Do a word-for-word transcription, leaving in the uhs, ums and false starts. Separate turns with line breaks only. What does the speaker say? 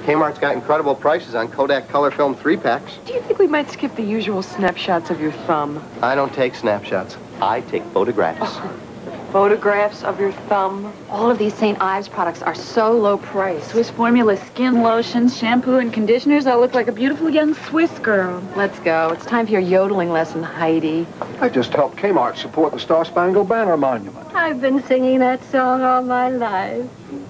K-mart's got incredible prices on Kodak color film three-packs.
Do you think we might skip the usual snapshots of your thumb?
I don't take snapshots. I take photographs.
Oh, photographs of your thumb?
All of these Saint Ives products are so low priced.
Swiss formula skin lotions, shampoo, and conditioners. I'll look like a beautiful young Swiss girl.
Let's go. It's time for your yodeling lesson, Heidi.
I just helped K-mart support the Star Spangled Banner Monument.
I've been singing that song all my life.